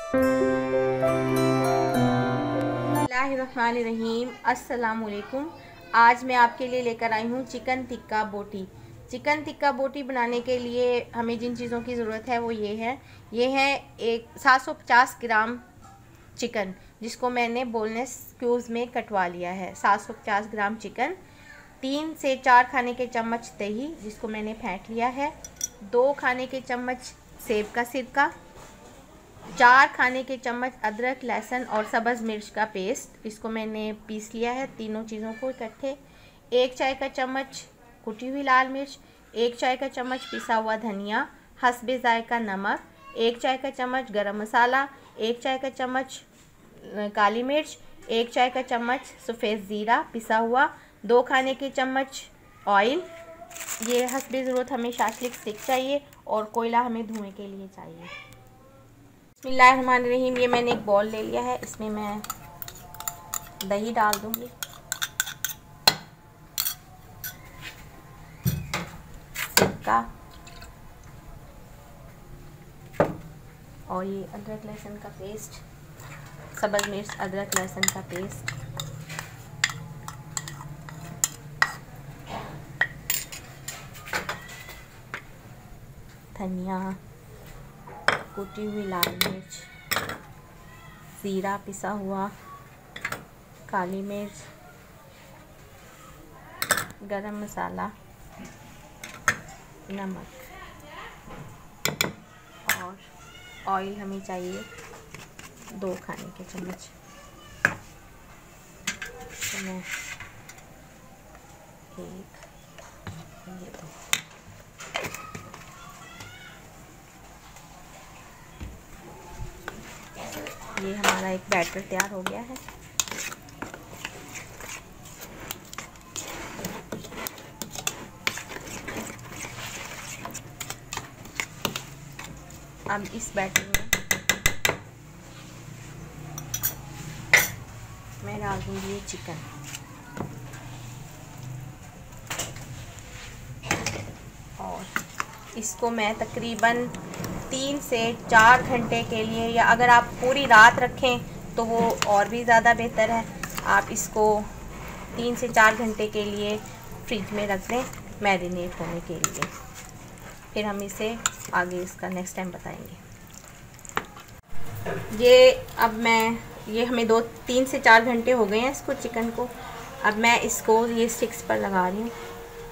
बिस्मिल्लाहिर्रहमानिर्रहीम। अस्सलाम वालेकुम। आज मैं आपके लिए लेकर आई हूँ चिकन टिक्का बोटी। चिकन टिक्का बोटी बनाने के लिए हमें जिन चीज़ों की ज़रूरत है वो ये है एक 750 ग्राम चिकन, जिसको मैंने बोनलेस क्यूब्स में कटवा लिया है। 750 ग्राम चिकन, 3 से 4 खाने के चम्मच दही जिसको मैंने फेंट लिया है, 2 खाने के चम्मच सेब का सिरका, 4 खाने के चम्मच अदरक, लहसुन और सब्ज़ मिर्च का पेस्ट, इसको मैंने पीस लिया है तीनों चीज़ों को इकट्ठे। 1 चाय का चम्मच कुटी हुई लाल मिर्च, 1 चाय का चम्मच पिसा हुआ धनिया, हस्बे ज़ायका नमक, 1 चाय का चम्मच गरम मसाला, 1 चाय का चम्मच काली मिर्च, 1 चाय का चम्मच सफ़ेद ज़ीरा पिसा हुआ, 2 खाने के चम्मच ऑयल। ये हस्बे ज़रूरत हमें शाशलिक स्टिक चाहिए और कोयला हमें धुएँ के लिए चाहिए। बिस्मिल्लाहिर्रहमानिर्रहीम। ये मैंने एक बॉल ले लिया है, इसमें मैं दही डाल दूंगी, सिरका और ये अदरक लहसुन का पेस्ट, सब्ज़ मिर्च अदरक लहसुन का पेस्ट, धनिया, कुटी हुई लाल मिर्च, ज़ीरा पिसा हुआ, काली मिर्च, गरम मसाला, नमक और ऑयल हमें चाहिए 2 खाने के चम्मच। तो मैं ये 2 ये हमारा एक बैटर तैयार हो गया है। अब इस बैटर में मैं डाल दूँगी ये चिकन और इसको मैं तकरीबन 3 से 4 घंटे के लिए, या अगर आप पूरी रात रखें तो वो और भी ज़्यादा बेहतर है। आप इसको 3 से 4 घंटे के लिए फ्रिज में रख दें मैरिनेट होने के लिए, फिर हम इसे आगे इसका नेक्स्ट टाइम बताएंगे। ये हमें 3 से 4 घंटे हो गए हैं इसको, चिकन को। अब मैं इसको ये स्टिक्स पर लगा रही हूँ।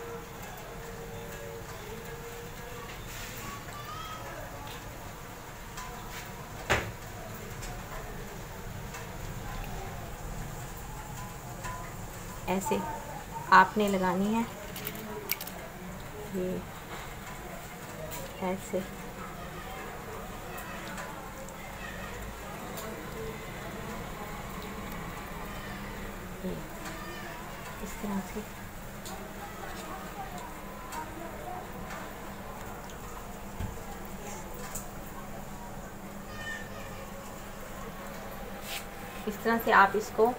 ऐसे आपने लगानी है, ये ऐसे ये इस तरह से आप इसको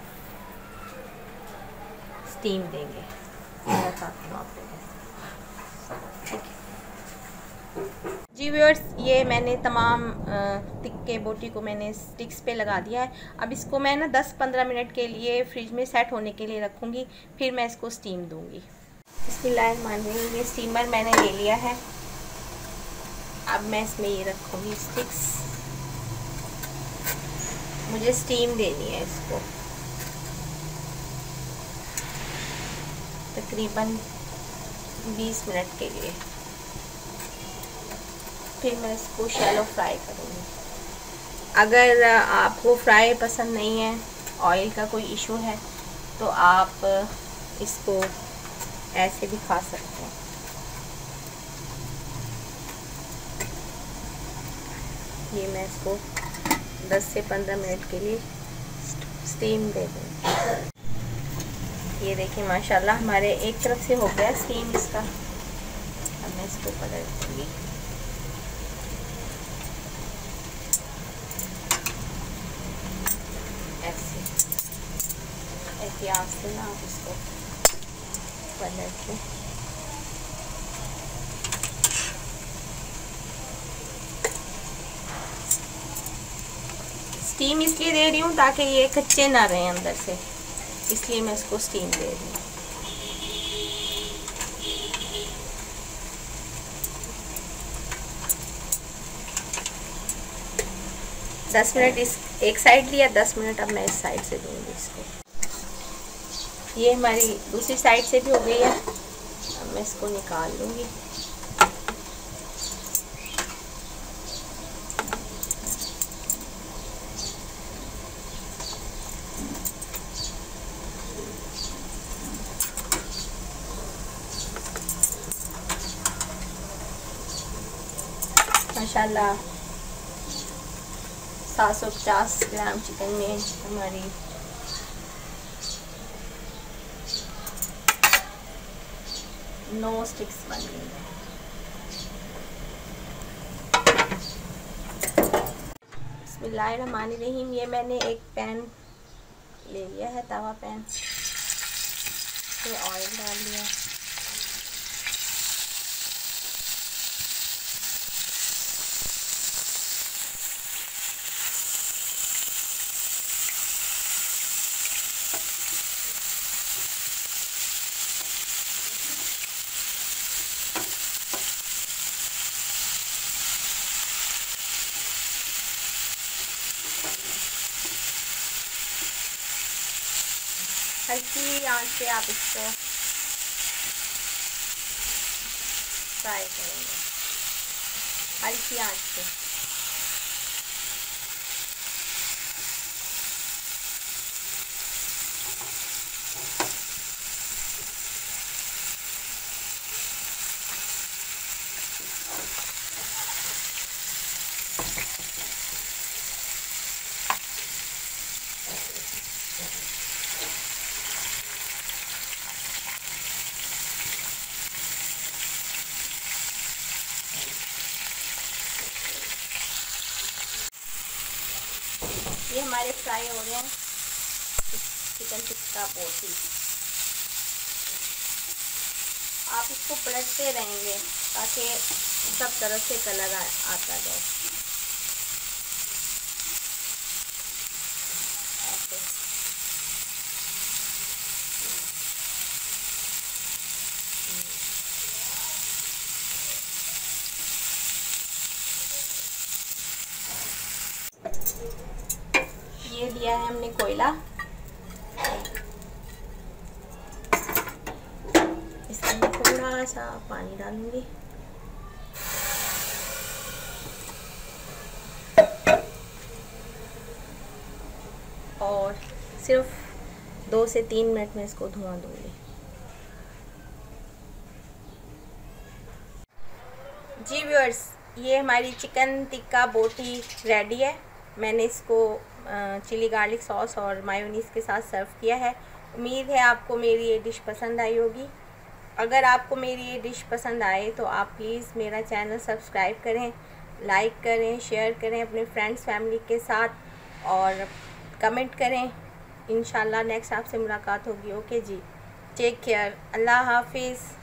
स्टीम देंगे। ठीक है जी व्यूअर्स, ये मैंने तमाम टिक्के बोटी को मैंने स्टिक्स पे लगा दिया है। अब इसको मैं ना 10-15 मिनट के लिए फ्रिज में सेट होने के लिए रखूँगी, फिर मैं इसको स्टीम दूँगी। बिस्मिल्लाहिर्रहमानिर्रहीम। ये स्टीमर मैंने ले लिया है। अब मैं इसमें ये रखूँगी स्टिक्स। मुझे स्टीम देनी है इसको तकरीबन 20 मिनट के लिए, फिर मैं इसको शैलो फ्राई करूँगी। अगर आपको फ्राई पसंद नहीं है, ऑयल का कोई इशू है, तो आप इसको ऐसे भी खा सकते हैं। ये मैं इसको 10 से 15 मिनट के लिए स्टीम दे दूँगी। ये देखिए माशाल्लाह हमारे एक तरफ से हो गया स्टीम इसका। अब मैं इसको पलट दूँगी। ऐसे एहतियात से ना आप इसको पलट दें। स्टीम इसलिए दे रही हूँ ताकि ये कच्चे ना रहें अंदर से, इसलिए मैं इसको स्टीम दे रही हूँ। दस मिनट इस एक साइड लिया, 10 मिनट अब मैं इस साइड से दूंगी इसको। ये हमारी दूसरी साइड से भी हो गई है, अब मैं इसको निकाल लूँगी। माशाल्लाह 750 ग्राम चिकन में हमारी नो स्टिक्स बन गई है। बिस्मिल्लाहिर्रहमानिर्रहीम। ये मैंने एक पैन ले लिया है, तवा पैन, इसमें ऑयल डाल लिया। हल्की आंच पे आप इसको फ्राई करेंगे, हल्की आंच पे। ये हमारे फ्राई हो रहे हैं चिकन टिक्का बोटी। आप इसको पलटते रहेंगे ताकि सब तरफ से कलर आता जाए। ऐसे ये दिया है हमने कोयला, इसके अंदर थोड़ा सा पानी डालूंगी। और सिर्फ 2 से 3 मिनट में इसको धुआं दूंगी। जी व्यूअर्स, ये हमारी चिकन टिक्का बोटी रेडी है। मैंने इसको चिली गार्लिक सॉस और मायोनीज़ के साथ सर्व किया है। उम्मीद है आपको मेरी ये डिश पसंद आई होगी। अगर आपको मेरी ये डिश पसंद आए तो आप प्लीज़ मेरा चैनल सब्सक्राइब करें, लाइक करें, शेयर करें अपने फ्रेंड्स फैमिली के साथ और कमेंट करें। इंशाल्लाह नेक्स्ट आपसे मुलाकात होगी। ओके जी, टेक केयर, अल्लाह हाफिज़।